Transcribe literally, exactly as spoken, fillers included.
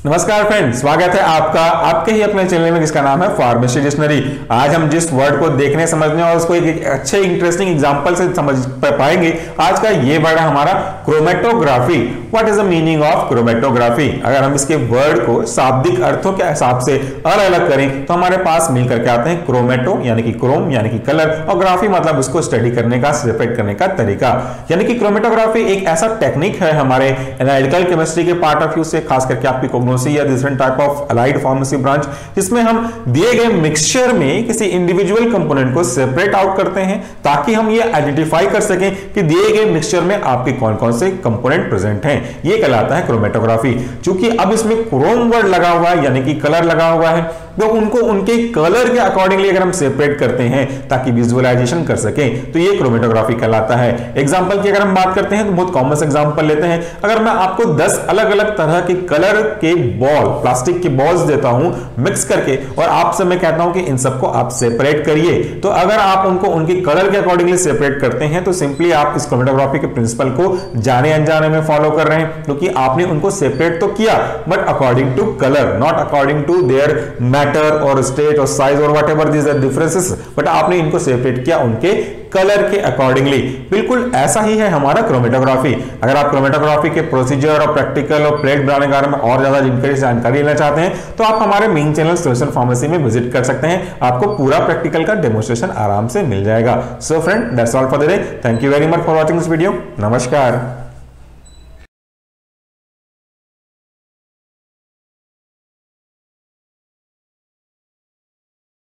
नमस्कार फ्रेंड्स, स्वागत है आपका आपके ही अपने चैनल में जिसका नाम है फार्मेसी डिक्शनरी। आज हम जिस वर्ड को देखने समझने और उसको एक अच्छे इंटरेस्टिंग एग्जांपल से समझ पाएंगे, आज का ये वर्ड है हमारा chromatography. What is the meaning of chromatography? अगर हम इसके वर्ड को शाब्दिक अर्थों के हिसाब से अलग अलग करें तो हमारे पास मिल करके आते हैं क्रोमेटो यानी कि क्रोम यानी कि कलर, और ग्राफी मतलब उसको स्टडी करने का, सेपरेट करने का तरीका। यानी कि क्रोमेटोग्राफी एक ऐसा टेक्निक है हमारे एनालिटिकल केमिस्ट्री के पार्ट ऑफ व्यू से, खास करके आपकी या different type of allied pharmacy branch, जिसमें हम दिए गए मिक्सचर में किसी इंडिविजुअल कंपोनेंट को सेपरेट आउट करते हैं ताकि हम ये आइडेंटिफाई कर सकें कि दिए गए मिक्सचर में आपके कौन कौन से कंपोनेंट प्रेजेंट हैं। ये कहलाता है क्रोमेटोग्राफी। चूंकि अब इसमें क्रोम वर्ड लगा हुआ है यानी कि कलर लगा हुआ है, तो उनको उनके कलर के अकॉर्डिंगली अगर हम सेपरेट करते हैं ताकि विजुअलाइजेशन कर सकें तो ये क्रोमेटोग्राफी कहलाता है। एग्जांपल की अगर हम बात करते हैं तो बहुत कॉमन एग्जांपल लेते हैं। अगर मैं आपको दस अलग अलग तरह के कलर के बॉल, प्लास्टिक के बॉल्स देता हूं मिक्स करके, और आपसे मैं कहता हूं कि इन सबको आप सेपरेट करिए, तो अगर आप उनको उनके कलर के अकॉर्डिंगली सेपरेट करते हैं तो सिंपली आप इस क्रोमेटोग्राफी के प्रिंसिपल को जाने अनजाने में फॉलो कर रहे हैं, क्योंकि आपने उनको सेपरेट तो किया but according to colour, not according to their matter और स्टेट और साइज और whatever these are differences, but आपने इनको सेपरेट किया उनके कलर के अकॉर्डिंगली। बिल्कुल ऐसा ही है हमारा क्रोमेटोग्राफी। अगर आप क्रोमेटोग्राफी के प्रोसीजर और प्रैक्टिकल और प्लेट बनाने के बारे में और ज्यादा जानकारी लेना चाहते हैं तो आप हमारे मेन चैनल सोल्यूशन फार्मेसी में विजिट कर सकते हैं। आपको पूरा प्रैक्टिकल का डेमोन्स्ट्रेशन आराम से मिल जाएगा। So friend, that's all for the day. Thank you very much for watching this video. नमस्कार।